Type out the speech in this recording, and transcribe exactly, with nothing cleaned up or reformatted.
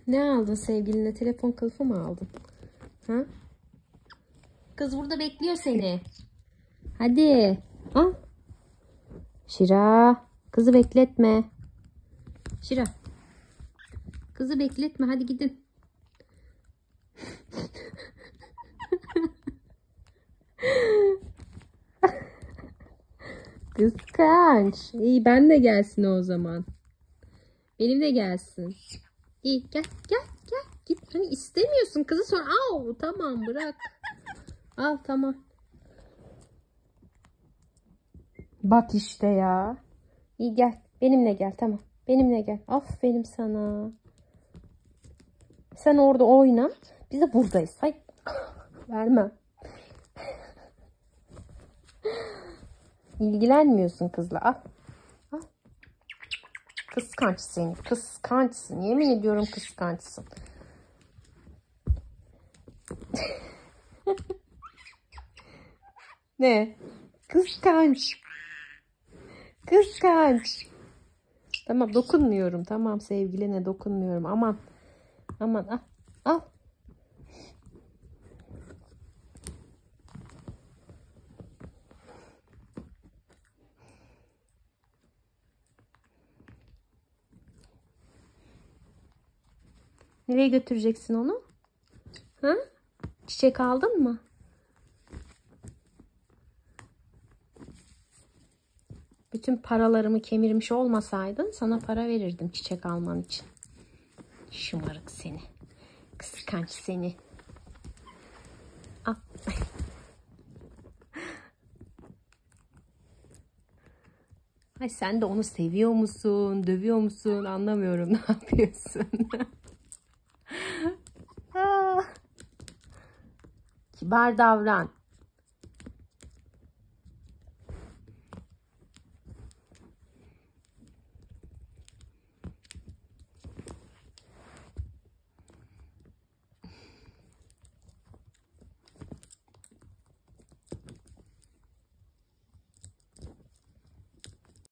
Ne aldın sevgiline? Telefon kılıfı mı aldın? Ha? Kız burada bekliyor seni. Hadi. Al. Şira. Kızı bekletme. Şira. Kızı bekletme. Hadi gidin. Kıskanç. İyi ben de gelsin o zaman. Benim de gelsin. İyi gel gel gel. Git. Hani istemiyorsun kızı sonra. Au tamam bırak. Al tamam. Bak işte ya. İyi gel. Benimle gel tamam. Benimle gel. Aferin sana. Sen orada oyna. Biz de buradayız. Hayır. Vermem. İlgilenmiyorsun kızla. Al. Al. Kıskanç seni. Kıskançsın. Yemin ediyorum kıskançsın. Ne? Kıskanç. Kıskanç. Tamam dokunmuyorum. Tamam sevgiline dokunmuyorum. Aman. Aman al. Al. Nereye götüreceksin onu? Ha? Çiçek aldın mı? Bütün paralarımı kemirmiş olmasaydın sana para verirdim çiçek alman için. Şımarık seni. Kıskanç seni. Al. Ay sen de onu seviyor musun? Dövüyor musun? Anlamıyorum. Ne yapıyorsun? Kibar davran.